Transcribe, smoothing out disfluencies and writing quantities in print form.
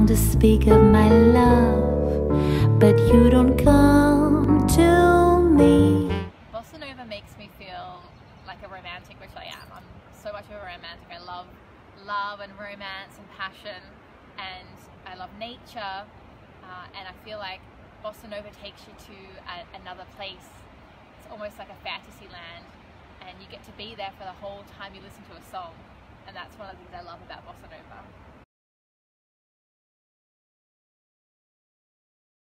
tongue to speak of my love, but you don't come to me. Bossa Nova makes me feel like a romantic, which I am. I'm so much of a romantic. I love love and romance and passion, and I love nature, and I feel like Bossa Nova takes you to another place. It's almost like a fantasy land, and you get to be there for the whole time you listen to a song, and that's one of the things I love about Bossa Nova.